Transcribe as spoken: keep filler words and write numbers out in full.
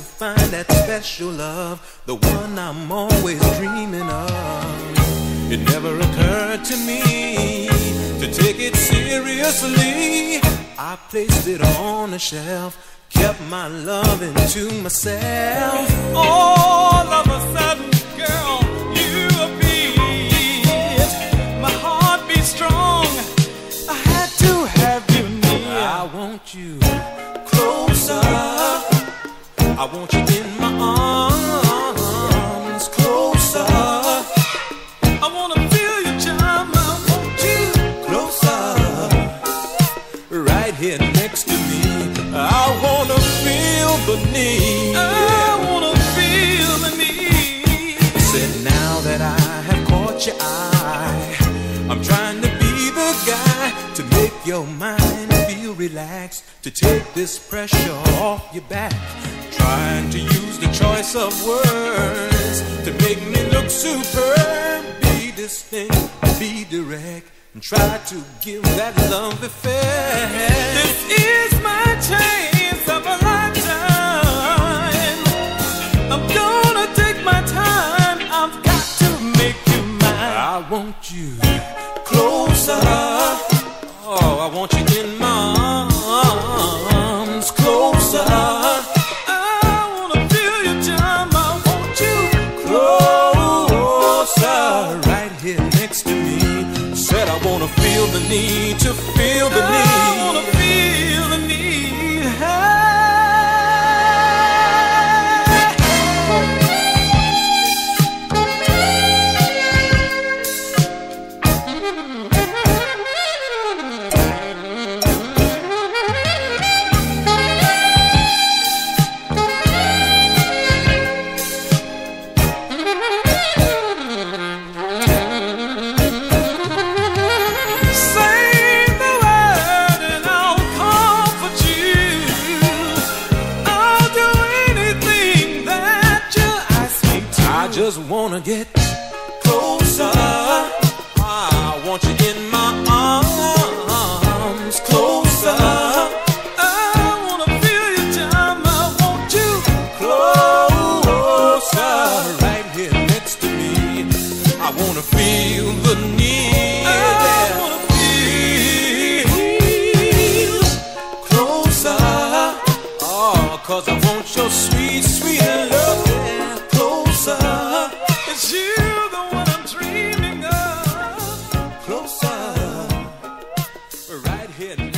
find that special love, the one I'm always dreaming of. It never occurred to me to take it seriously. I placed it on a shelf, kept my loving to myself. All of a sudden, girl, you appeared. My heart beat strong, I had to have you near. I want you closer, I want you in my arms, closer. I wanna feel your charm, I want you closer, right here next to me. I wanna feel the need, I wanna feel the need. Said now that I have caught your eye, I'm trying to be the guy to make your mind feel relaxed, to take this pressure off your back. Trying to use the choice of words to make me look superb. Be distinct, be direct, and try to give that love effect. This is my chance of a lifetime. I'm gonna take my time, I've got to make you mine. I want you closer, oh, I want you in my arms, closer. I wanna feel your charm, I want you closer, right here next to me. Said I wanna feel the need to feel the need. I wanna feel the need. Just wanna get closer, I want you in my arms, closer. I wanna feel your charm, I want you closer, right here next to me. I wanna feel the need, I wanna feel closer, oh, 'cause I want your sweet, sweet love. It's you, the one I'm dreaming of. Closer, right here.